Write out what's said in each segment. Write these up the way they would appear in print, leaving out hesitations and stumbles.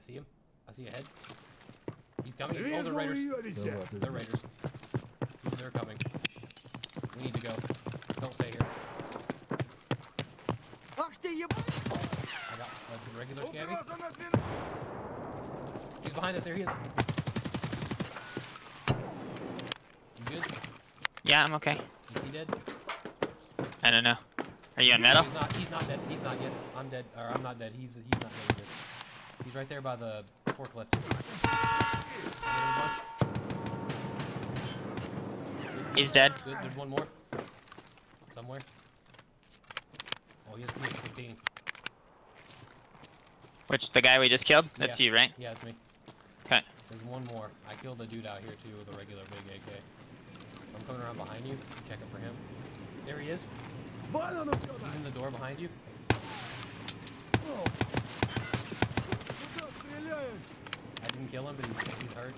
see him. I see a head. He's coming. He's, oh, they're raiders. They're raiders. They're coming. We need to go. Don't stay here. I got a regular scabby. He's behind us. There he is. You good? Yeah, I'm okay. Is he dead? I don't know. Are you on metal? He's not dead. He's not. Yes, I'm dead. Or I'm not dead. He's not dead either. He's right there by the forklift. He's dead. Good. There's one more. Somewhere. Oh, he has 15. Which, the guy we just killed? That's you, right? Yeah, it's me. Okay. There's one more. I killed a dude out here too with a regular big AK. I'm coming around behind you. Checking for him. There he is. He's in the door behind you. I didn't kill him, but he's hurt.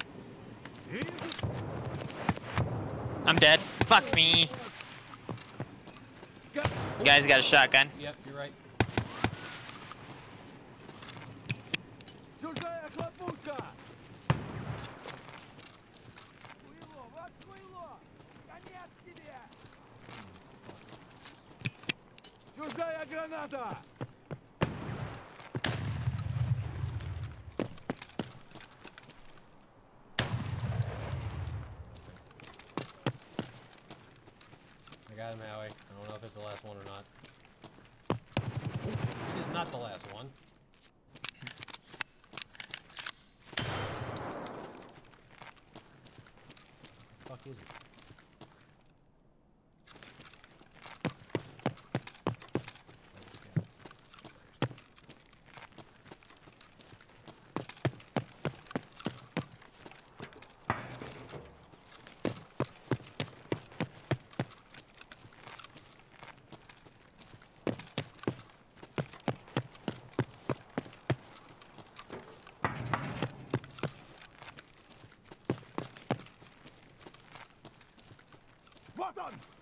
I'm dead. Fuck me. You guys got a shotgun. Yep, you're right. I got him, Howie. I don't know if it's the last one or not. It is not the last one. The fuck is it? Вот он!